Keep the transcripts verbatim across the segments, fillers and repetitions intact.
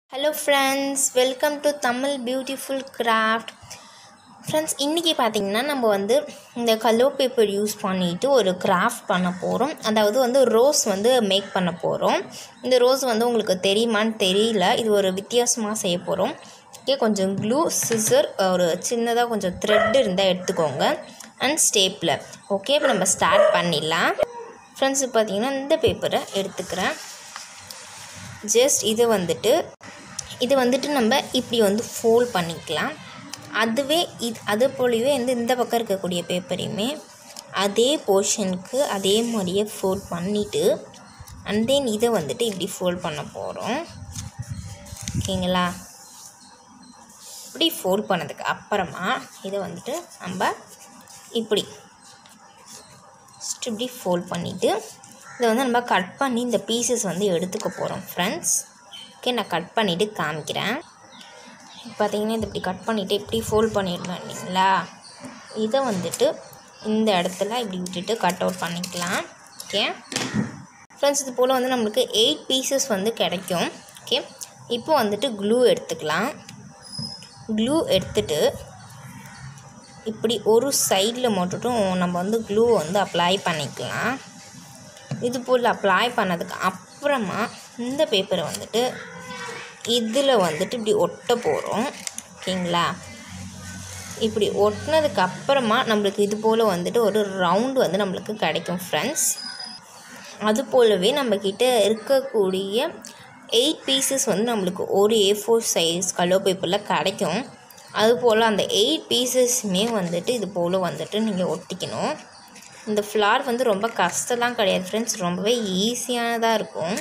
Hello friends, welcome to Tamil Beautiful Craft. Friends, இன்னைக்கு பாத்தீங்கன்னா நம்ம வந்து இந்த கலர் பேப்பர் யூஸ் பண்ணிட்டு ஒரு கிராஃப்ட் பண்ண போறோம். அதாவது வந்து ரோஸ் வந்து மேக் பண்ண போறோம். இந்த ரோஸ் வந்து உங்களுக்கு தெரியுமான்னு தெரியல. இது ஒரு வித்தியாசமா செய்ய போறோம். ஓகே, கொஞ்சம் க்ளூ, சிசர், ஒரு சின்னதா கொஞ்சம் த்ரெட் இருந்தா எடுத்துக்கோங்க அண்ட் ஸ்டேப்லர். ஓகே, இப்போ நம்ம ஸ்டார்ட் பண்ணிடலாம். ஃப்ரெண்ட்ஸ், பாத்தீங்கன்னா இந்த பேப்பரை எடுத்துக்கிறேன். ஜஸ்ட் இது வந்துட்டு இது வந்துட்டு நம்ம இப்படி வந்து ஃபோல்ட் பண்ணிக்கலாம். அதுவே இது அது போலவே வந்து இந்த பக்கம் இருக்கக்கூடிய பேப்பரையுமே அதே போர்ஷனுக்கு அதே மாதிரியே ஃபோல்ட் பண்ணிவிட்டு அண்ட் தென் இதை வந்துட்டு இப்படி ஃபோல்ட் பண்ண போகிறோம். ஓகேங்களா? இப்படி ஃபோல்ட் பண்ணதுக்கு அப்புறமா இதை வந்துட்டு நம்ம இப்படி இப்படி ஃபோல்ட் பண்ணிவிட்டு இதை வந்து நம்ம கட் பண்ணி இந்த பீசஸ் வந்து எடுத்துக்க போகிறோம் ஃப்ரெண்ட்ஸ். ஓகே, நான் கட் பண்ணிவிட்டு காமிக்கிறேன். பார்த்தீங்கன்னா இது இப்படி கட் பண்ணிவிட்டு இப்படி ஃபோல்ட் பண்ணிடலாம் இல்லைங்களா? இதை வந்துட்டு இந்த இடத்துல இப்படி விட்டுட்டு கட் அவுட் பண்ணிக்கலாம். ஓகே ஃப்ரெண்ட்ஸ், இது போல் வந்து நம்மளுக்கு எயிட் பீசஸ் வந்து கிடைக்கும். ஓகே, இப்போ வந்துட்டு க்ளூ எடுத்துக்கலாம். க்ளூ எடுத்துட்டு இப்படி ஒரு சைடில் மட்டும் நம்ம வந்து க்ளூ வந்து அப்ளை பண்ணிக்கலாம். இது போல் அப்ளை பண்ணதுக்கு அப்புறமா இந்த பேப்பரை வந்துட்டு இதில் வந்துட்டு இப்படி ஒட்ட போகிறோம். ஓகேங்களா? இப்படி ஒட்டினதுக்கு அப்புறமா நம்மளுக்கு இது போல் வந்துட்டு ஒரு ரவுண்டு வந்து நம்மளுக்கு கிடைக்கும் ஃப்ரெண்ட்ஸ். அது போலவே நம்மக்கிட்ட இருக்கக்கூடிய எயிட் பீசஸ் வந்து நம்மளுக்கு ஒரு ஏ ஃபோர் சைஸ் கலர் பேப்பரில் கிடைக்கும். அதுபோல் அந்த எயிட் பீசஸுமே வந்துட்டு இது போல் வந்துட்டு நீங்கள் ஒட்டிக்கணும். இந்த ஃப்ளார் வந்து ரொம்ப கஷ்டம்லாம் கிடையாது ஃப்ரெண்ட்ஸ், ரொம்பவே ஈஸியானதாக இருக்கும்.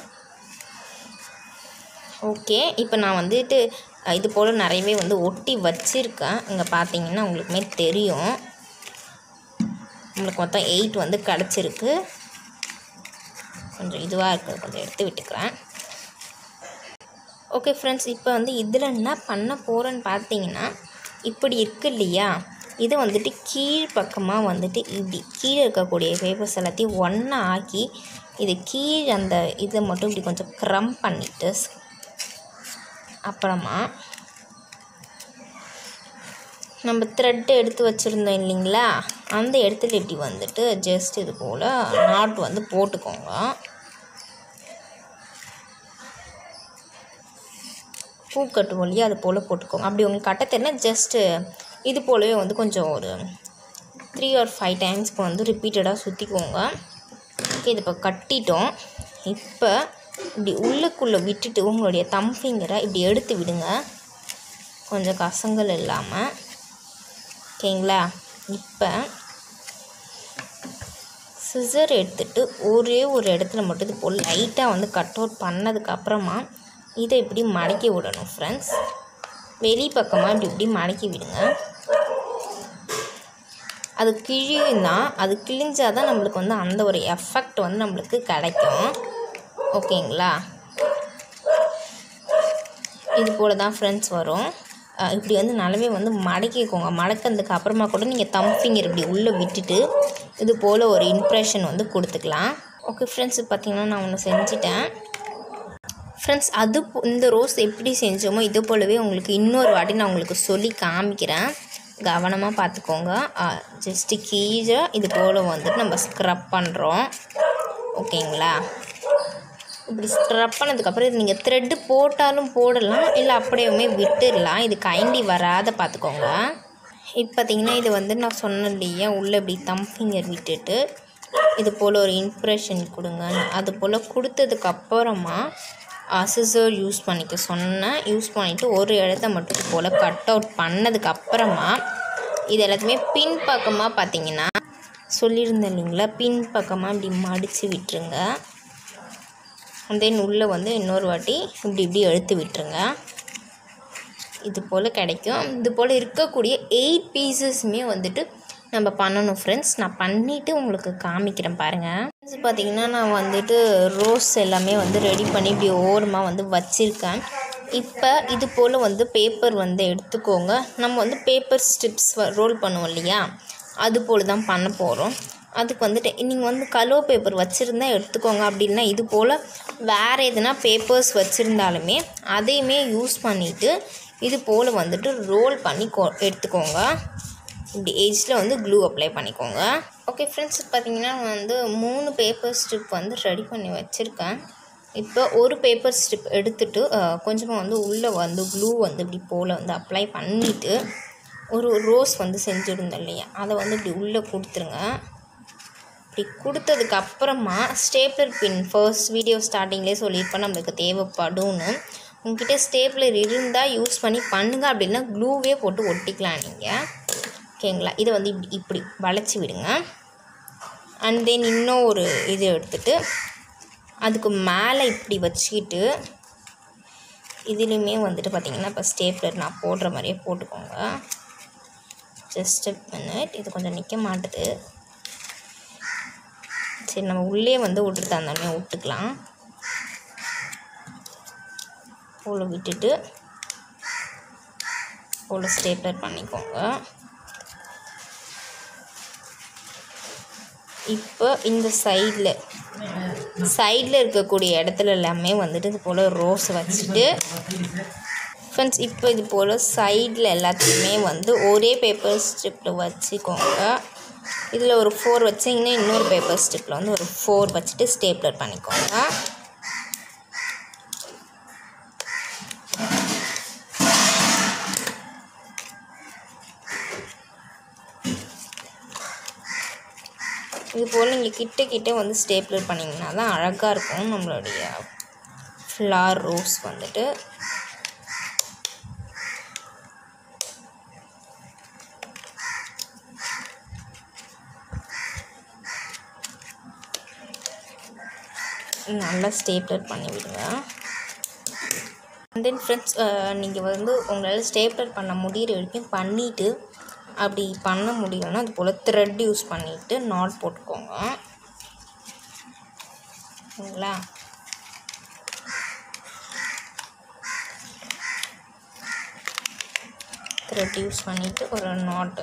ஓகே, இப்போ நான் வந்துட்டு இது போல் நிறையவே வந்து ஒட்டி வச்சுருக்கேன். இங்கே பார்த்தீங்கன்னா உங்களுக்குமே தெரியும். நம்மளுக்கு மொத்தம் எயிட் வந்து கிடச்சிருக்கு. கொஞ்சம் இதுவாக இருக்குது, கொஞ்சம் எடுத்து விட்டுக்கிறேன். ஓகே ஃப்ரெண்ட்ஸ், இப்போ வந்து இதில் என்ன பண்ண போகிறேன்னு பார்த்தீங்கன்னா இப்படி இருக்குது இல்லையா? இதை வந்துட்டு கீழ் பக்கமாக வந்துட்டு இப்படி கீழே இருக்கக்கூடிய பேப்பர்ஸ் எல்லாத்தையும் ஒன்றா ஆக்கி இது கீழே அந்த இதை மட்டும் இப்படி கொஞ்சம் க்ரம் பண்ணிவிட்டு அப்புறமா நம்ம த்ரெட்டு எடுத்து வச்சுருந்தோம் இல்லைங்களா? அந்த இடத்துல இப்படி வந்துட்டு ஜஸ்ட் இது போல் நாட் வந்து போட்டுக்கோங்க. பூ கட்டும் இல்லையா? அது போல் போட்டுக்கோங்க. அப்படி உங்களுக்கு கட்ட தெரியல ஜஸ்ட்டு இது போலவே வந்து கொஞ்சம் ஒரு த்ரீ ஆர் ஃபைவ் டைம்ஸ்க்கு வந்து ரிப்பீட்டடாக சுற்றிக்கோங்க. ஓகே, இது இப்போ கட்டிட்டோம். இப்போ இப்படி உள்ளுக்குள்ளே விட்டுட்டு உங்களுடைய தம் ஃபிங்கரை இப்படி எடுத்து விடுங்க, கொஞ்சம் கசங்கள் இல்லாமல். ஓகேங்களா? இப்போ சிசர் எடுத்துகிட்டு ஒரே ஒரு இடத்துல மட்டும் இது போல் லைட்டாக வந்து கட் அவுட் பண்ணதுக்கப்புறமா இதை இப்படி மடக்கி விடணும் ஃப்ரெண்ட்ஸ். வெளி பக்கமாக இப்படி இப்படி மடக்கி விடுங்க. அது கிழியுன்னா அது கிழிஞ்சால் தான் நம்மளுக்கு வந்து அந்த ஒரு எஃபெக்ட் வந்து நம்மளுக்கு கிடைக்கும். ஓகேங்களா? இது போல் தான் ஃப்ரெண்ட்ஸ் வரும். இப்படி வந்து நல்லாவே வந்து மடக்கிக்கோங்க. மடக்கிறதுக்கு அப்புறமா கூட நீங்கள் தம் ஃபிங்கர் இப்படி உள்ளே விட்டுட்டு இது போல் ஒரு இம்ப்ரெஷன் வந்து கொடுத்துக்கலாம். ஓகே ஃப்ரெண்ட்ஸ், பார்த்திங்கன்னா நான் ஒன்று செஞ்சிட்டேன் ஃப்ரெண்ட்ஸ். அது இந்த ரோஸ் எப்படி செஞ்சோமோ இது போலவே உங்களுக்கு இன்னொரு வாட்டி நான் உங்களுக்கு சொல்லி காமிக்கிறேன். கவனமாக பார்த்துக்கோங்க. ஜஸ்ட்டு கீழே இது போல் வந்துட்டு நம்ம ஸ்க்ரப் பண்ணுறோம். ஓகேங்களா? இப்படி ஸ்க்ரப் பண்ணதுக்கப்புறம் இது நீங்கள் த்ரெட்டு போட்டாலும் போடலாம், இல்லை அப்படியுமே விட்டுடலாம். இது கைண்டி வராத பார்த்துக்கோங்க. இப்போ பார்த்திங்கன்னா இது வந்து நான் சொன்னேன் இல்லையா, உள்ளே இப்படி தம் ஃபிங்கர் விட்டுட்டு இது போல் ஒரு இம்ப்ரெஷன் கொடுங்க. அது போல் கொடுத்ததுக்கப்புறமா சிசர் யூஸ் பண்ணிக்க சொன்னேன். யூஸ் பண்ணிவிட்டு ஒரு இடத்த மட்டும் இது போல் கட் அவுட் பண்ணதுக்கப்புறமா இது எல்லாத்தையுமே பின் பக்கமாக பார்த்திங்கன்னா சொல்லியிருந்தேன் இல்லைங்களா, பின் பக்கமாக இப்படி மடித்து விட்டுருங்க. தென் உள்ளே வந்து இன்னொரு வாட்டி இப்படி இப்படி எடுத்து விட்டுருங்க. இது போல் கிடைக்கும். இது போல் இருக்கக்கூடிய எயிட் பீசஸுமே வந்துட்டு நம்ம பண்ணணும் ஃப்ரெண்ட்ஸ். நான் பண்ணிவிட்டு உங்களுக்கு காமிக்கிறேன் பாருங்கள். பார்த்திங்கன்னா நான் வந்துட்டு ரோஸ் எல்லாமே வந்து ரெடி பண்ணி இப்படி ஓரமாக வந்து வச்சுருக்கேன். இப்போ இது போல் வந்து பேப்பர் வந்து எடுத்துக்கோங்க. நம்ம வந்து பேப்பர் ஸ்ட்ரிப்ஸ் ரோல் பண்ணுவோம் இல்லையா, அது போல் தான் பண்ண போகிறோம். அதுக்கு வந்துட்டு நீங்கள் வந்து கலோ பேப்பர் வச்சுருந்தா எடுத்துக்கோங்க. அப்படின்னா இது போல் வேறு எதுனா பேப்பர்ஸ் வச்சுருந்தாலுமே அதையுமே யூஸ் பண்ணிவிட்டு இது போல் வந்துட்டு ரோல் பண்ணி கொ எடுத்துக்கோங்க. இப்படி ஏஜில் வந்து க்ளூ அப்ளை பண்ணிக்கோங்க. ஓகே ஃப்ரெண்ட்ஸ், பார்த்திங்கன்னா நான் வந்து மூணு பேப்பர் ஸ்ட்ரிப் வந்து ரெடி பண்ணி வச்சுருக்கேன். இப்போ ஒரு பேப்பர் ஸ்ட்ரிப் எடுத்துகிட்டு கொஞ்சமாக வந்து உள்ளே வந்து க்ளூ வந்து இப்படி போல் வந்து அப்ளை பண்ணிவிட்டு ஒரு ரோஸ் வந்து செஞ்சுருந்தோம் இல்லையா, அதை வந்து இப்படி உள்ளே கொடுத்துருங்க. இப்படி கொடுத்ததுக்கப்புறமா ஸ்டேப்லர் பின் ஃபர்ஸ்ட் வீடியோ ஸ்டார்டிங்லேயே சொல்லியிருப்பேன் நம்மளுக்கு தேவைப்படும்னு. உங்ககிட்ட ஸ்டேப்லர் இருந்தால் யூஸ் பண்ணி பண்ணுங்கள். அப்படின்னா க்ளூவே போட்டு ஒட்டிக்கலாம் நீங்கள். ஓகேங்களா, இதை வந்து இப்படி இப்படி வளைச்சி விடுங்க. அண்ட் தென் இன்னும் ஒரு இது எடுத்துகிட்டு அதுக்கு மேலே இப்படி வச்சுக்கிட்டு இதுலேயுமே வந்துட்டு பார்த்திங்கன்னா இப்போ ஸ்டேப்லர் நான் போடுற மாதிரியே போட்டுக்கோங்க. ஜஸ்ட் மினிட், இது கொஞ்சம் நிற்க மாட்டுது. சரி, நம்ம உள்ளே வந்து விட்டுட்டு அந்த விட்டுக்கலாம். போல விட்டுட்டு போல ஸ்டேப்லர் பண்ணிக்கோங்க. இப்போ இந்த சைடில் சைடில் இருக்கக்கூடிய இடத்துல எல்லாமே வந்துட்டு இது போல் ரோஸ் வச்சுட்டு ஃப்ரெண்ட்ஸ், இப்போ இது போல் சைடில் எல்லாத்தையுமே வந்து ஒரே பேப்பர் ஸ்ட்ரிப்பில் வச்சுக்கோங்க. இதில் ஒரு ஃபோர் வச்சிங்கன்னா இன்னொரு பேப்பர் ஸ்ட்ரிப்பில் வந்து ஒரு ஃபோர் வச்சுட்டு ஸ்டேப்லர் பண்ணிக்கோங்க. இது போல் நீங்கள் கிட்ட கிட்ட வந்து ஸ்டேப்லர் பண்ணிங்கன்னா தான் அழகாக இருக்கும் நம்மளுடைய ஃப்ளார் ரோஸ் வந்துட்டு. நல்லா ஸ்டேப்லர் பண்ணி விடுங்க. அண்ட் தென் ஃப்ரெண்ட்ஸ், நீங்கள் வந்து உங்களால் ஸ்டேப்லர் பண்ண முடிகிற வரைக்கும் பண்ணிவிட்டு அப்படி பண்ண முடியலன்னா அது போல் த்ரெட் யூஸ் பண்ணிவிட்டு நாட் போட்டுக்கோங்க. சரிங்களா, த்ரெட் யூஸ் பண்ணிவிட்டு ஒரு நாட்டு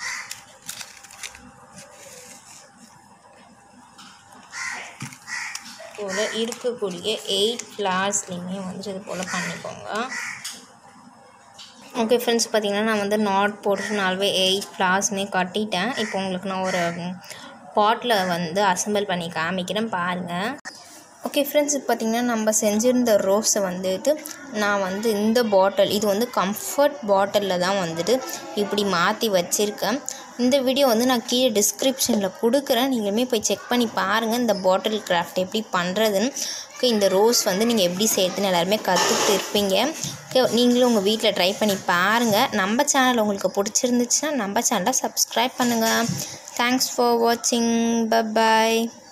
போல் இருக்கக்கூடிய எயிட் ஃப்ளார்ஸ்லேயுமே வந்துட்டு இது போல் பண்ணிக்கோங்க. ஓகே ஃப்ரெண்ட்ஸ், பார்த்திங்கன்னா நான் வந்து நாட் போட்டு நாலுவே எயிட் ஃப்ளார்ஸுமே கட்டிட்டேன். இப்போ உங்களுக்கு நான் ஒரு பாட்டில் வந்து அசம்பிள் பண்ணி காமிக்கிறேன், பாருங்கள். ஓகே ஃப்ரெண்ட்ஸ், பார்த்திங்கன்னா நம்ம செஞ்சுருந்த ரோஸை வந்துட்டு நான் வந்து இந்த பாட்டில், இது வந்து கம்ஃபர்ட் பாட்டிலில் தான் வந்துட்டு இப்படி மாற்றி வச்சுருக்கேன். இந்த வீடியோ வந்து நான் கீழே டிஸ்கிரிப்ஷனில் கொடுக்குறேன், நீங்களுமே போய் செக் பண்ணி பாருங்கள் இந்த பாட்டில் கிராஃப்ட் எப்படி பண்ணுறதுன்னு. ஓகே, இந்த ரோஸ் வந்து நீங்கள் எப்படி செய்யறதுன்னு எல்லாருமே கற்றுக்கிட்டு இருப்பீங்க. ஓகே, நீங்களும் உங்கள் வீட்டில் ட்ரை பண்ணி பாருங்கள். நம்ம சேனல் உங்களுக்கு பிடிச்சிருந்துச்சுன்னா நம்ம சேனலை சப்ஸ்கிரைப் பண்ணுங்கள். தேங்க்ஸ் ஃபார் வாட்சிங். பை பாய்.